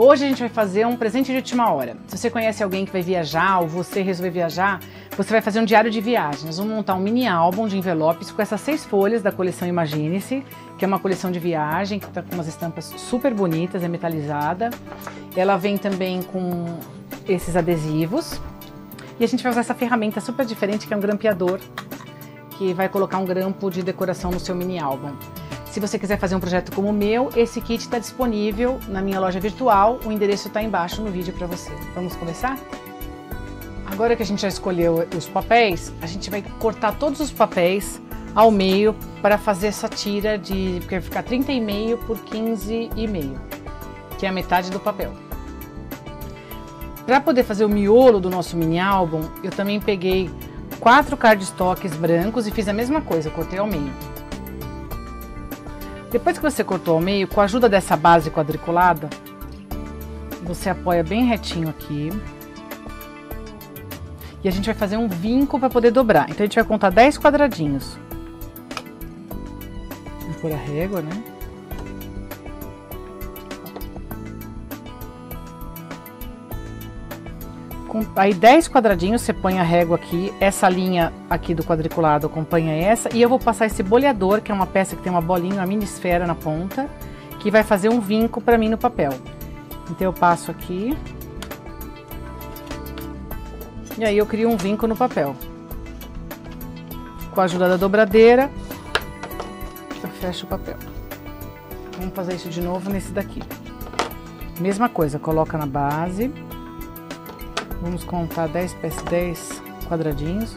Hoje a gente vai fazer um presente de última hora. Se você conhece alguém que vai viajar ou você resolver viajar, você vai fazer um diário de viagem. Nós vamos montar um mini álbum de envelopes com essas 6 folhas da coleção Imagine-se, que é uma coleção de viagem, que está com umas estampas super bonitas, é metalizada. Ela vem também com esses adesivos. E a gente vai usar essa ferramenta super diferente, que é um grampeador, que vai colocar um grampo de decoração no seu mini álbum. Se você quiser fazer um projeto como o meu, esse kit está disponível na minha loja virtual, o endereço está embaixo no vídeo para você. Vamos começar? Agora que a gente já escolheu os papéis, a gente vai cortar todos os papéis ao meio para fazer essa tira de, porque vai ficar 30,5 por 15,5, que é a metade do papel. Para poder fazer o miolo do nosso mini álbum, eu também peguei 4 cardstocks brancos e fiz a mesma coisa, cortei ao meio. Depois que você cortou ao meio, com a ajuda dessa base quadriculada, você apoia bem retinho aqui. E a gente vai fazer um vinco para poder dobrar. Então a gente vai contar 10 quadradinhos. Vou pôr a régua, né? Aí 10 quadradinhos, você põe a régua aqui, essa linha aqui do quadriculado acompanha essa, e eu vou passar esse boleador, que é uma peça que tem uma bolinha, uma mini esfera na ponta, que vai fazer um vinco para mim no papel. Então eu passo aqui, e aí eu crio um vinco no papel. Com a ajuda da dobradeira, eu fecho o papel. Vamos fazer isso de novo nesse daqui. Mesma coisa, coloca na base. Vamos contar 10 quadradinhos.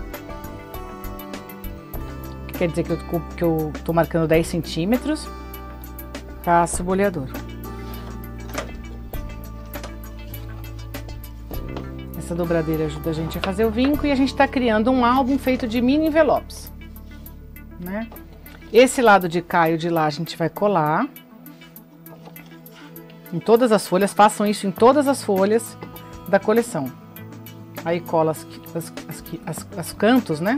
Que quer dizer que eu tô marcando 10 centímetros. Passo o boleador. Essa dobradeira ajuda a gente a fazer o vinco e a gente está criando um álbum feito de mini envelopes, né? Esse lado de cá e o de lá a gente vai colar em todas as folhas. Façam isso em todas as folhas da coleção. Aí cola os cantos, né?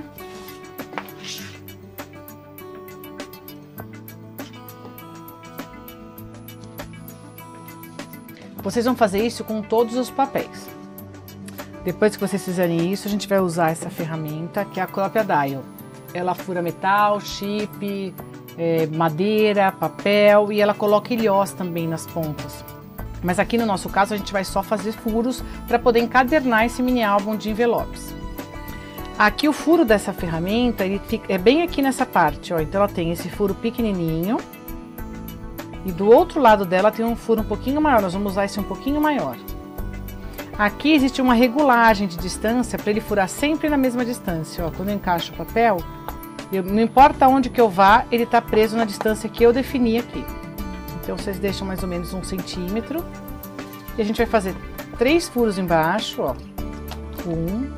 Vocês vão fazer isso com todos os papéis. Depois que vocês fizerem isso, a gente vai usar essa ferramenta, que é a Crop-A-Dial. Ela fura metal, chip, madeira, papel, e ela coloca ilhós também nas pontas. Mas aqui no nosso caso a gente vai só fazer furos para poder encadernar esse mini álbum de envelopes. Aqui o furo dessa ferramenta, ele fica, é bem aqui nessa parte, ó. Então ela tem esse furo pequenininho e do outro lado dela tem um furo um pouquinho maior. Nós vamos usar esse um pouquinho maior. Aqui existe uma regulagem de distância para ele furar sempre na mesma distância, ó. Quando eu encaixo o papel, não importa onde que eu vá, ele está preso na distância que eu defini aqui. Então vocês deixam mais ou menos 1 centímetro. E a gente vai fazer 3 furos embaixo, ó. 1,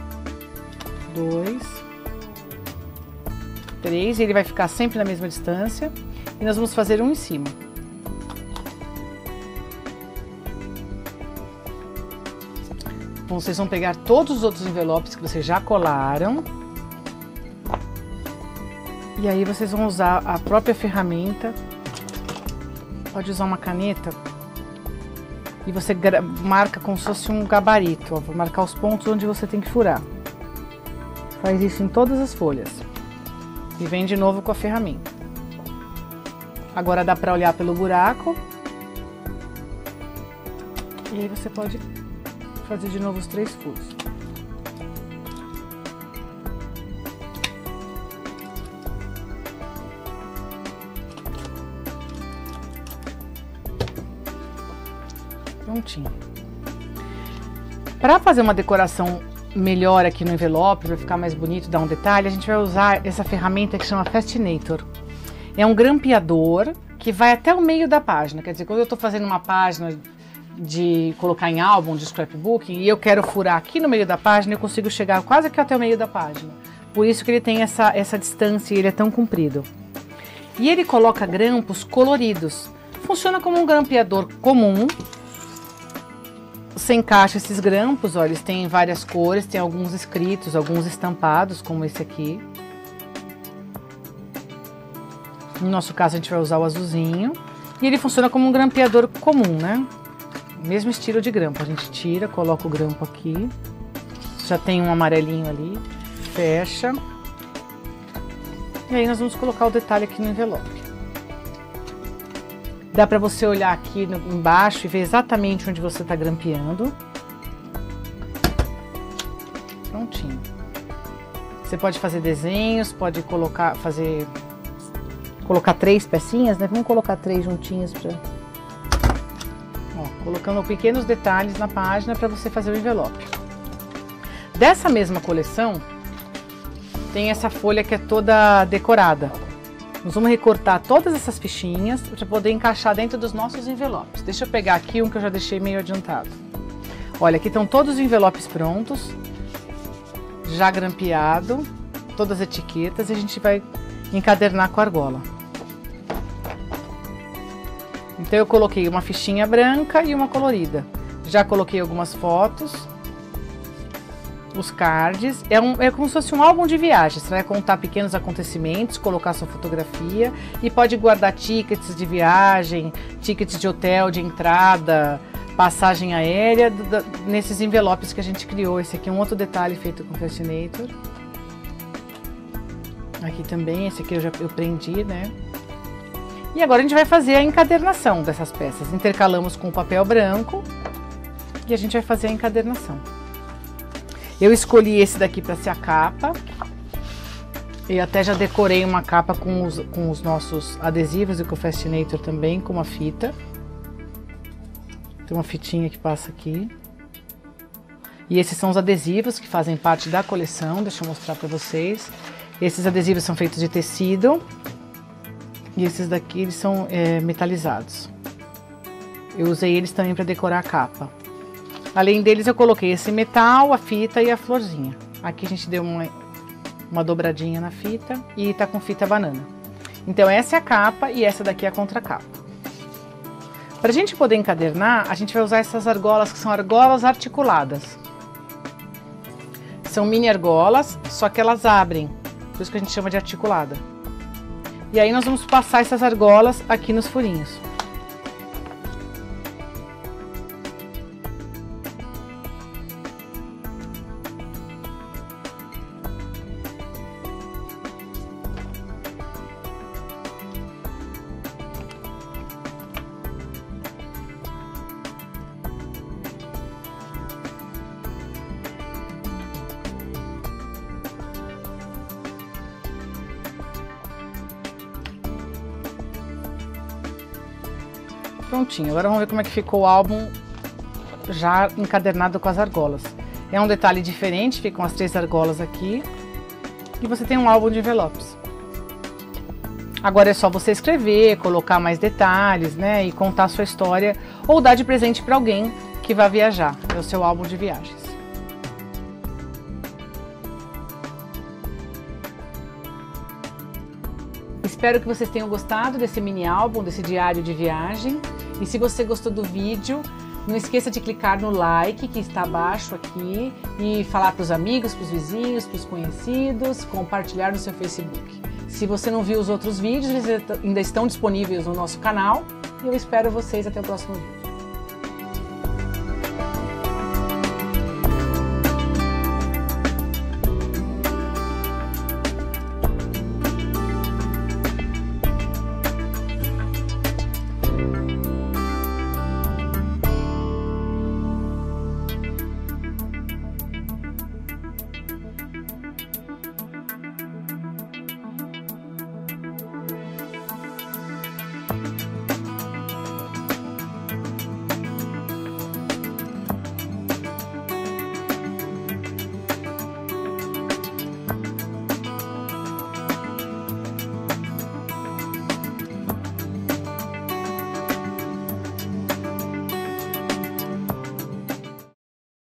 2, 3. E ele vai ficar sempre na mesma distância. E nós vamos fazer um em cima. Bom, vocês vão pegar todos os outros envelopes que vocês já colaram. E aí vocês vão usar a própria ferramenta. Pode usar uma caneta e você marca como se fosse um gabarito, ó. Vou marcar os pontos onde você tem que furar. Faz isso em todas as folhas e vem de novo com a ferramenta. Agora dá para olhar pelo buraco e aí você pode fazer de novo os 3 furos. Prontinho. Para fazer uma decoração melhor aqui no envelope, para ficar mais bonito, dar um detalhe, a gente vai usar essa ferramenta que chama Fastinator. É um grampeador que vai até o meio da página. Quer dizer, quando eu estou fazendo uma página de colocar em álbum de scrapbook e eu quero furar aqui no meio da página, eu consigo chegar quase que até o meio da página. Por isso que ele tem essa distância e ele é tão comprido. E ele coloca grampos coloridos. Funciona como um grampeador comum. Você encaixa esses grampos, ó, eles têm várias cores, tem alguns escritos, alguns estampados, como esse aqui. No nosso caso, a gente vai usar o azulzinho. E ele funciona como um grampeador comum, né? Mesmo estilo de grampo, a gente tira, coloca o grampo aqui, já tem um amarelinho ali, fecha. E aí nós vamos colocar o detalhe aqui no envelope. Dá para você olhar aqui embaixo e ver exatamente onde você está grampeando. Prontinho. Você pode fazer desenhos, pode colocar 3 pecinhas, né? Vamos colocar 3 juntinhas para... colocando pequenos detalhes na página para você fazer o envelope. Dessa mesma coleção, tem essa folha que é toda decorada. Nós vamos recortar todas essas fichinhas para poder encaixar dentro dos nossos envelopes. Deixa eu pegar aqui um que eu já deixei meio adiantado. Olha, aqui estão todos os envelopes prontos, já grampeado, todas as etiquetas, e a gente vai encadernar com a argola. Então eu coloquei uma fichinha branca e uma colorida. Já coloquei algumas fotos, os cards. É como se fosse um álbum de viagem. Você vai contar pequenos acontecimentos, colocar sua fotografia e pode guardar tickets de viagem, tickets de hotel, de entrada, passagem aérea, nesses envelopes que a gente criou. Esse aqui é um outro detalhe feito com Fascinator. Aqui também, esse aqui eu prendi, né? E agora a gente vai fazer a encadernação dessas peças. Intercalamos com o papel branco e a gente vai fazer a encadernação. Eu escolhi esse daqui para ser a capa. Eu até já decorei uma capa com os nossos adesivos e com o Fascinator também, com uma fita. Tem uma fitinha que passa aqui. E esses são os adesivos que fazem parte da coleção. Deixa eu mostrar para vocês. Esses adesivos são feitos de tecido. E esses daqui eles são metalizados. Eu usei eles também para decorar a capa. Além deles eu coloquei esse metal, a fita e a florzinha. Aqui a gente deu uma dobradinha na fita e tá com fita banana. Então essa é a capa e essa daqui é a contracapa. Para a gente poder encadernar, a gente vai usar essas argolas que são argolas articuladas. São mini argolas, só que elas abrem, por isso que a gente chama de articulada. E aí nós vamos passar essas argolas aqui nos furinhos. Prontinho, agora vamos ver como é que ficou o álbum já encadernado com as argolas. É um detalhe diferente, ficam as 3 argolas aqui e você tem um álbum de envelopes. Agora é só você escrever, colocar mais detalhes, né, e contar a sua história ou dar de presente para alguém que vai viajar. É o seu álbum de viagens. Espero que vocês tenham gostado desse mini álbum, desse diário de viagem. E se você gostou do vídeo, não esqueça de clicar no like que está abaixo aqui e falar para os amigos, para os vizinhos, para os conhecidos, compartilhar no seu Facebook. Se você não viu os outros vídeos, eles ainda estão disponíveis no nosso canal e eu espero vocês até o próximo vídeo.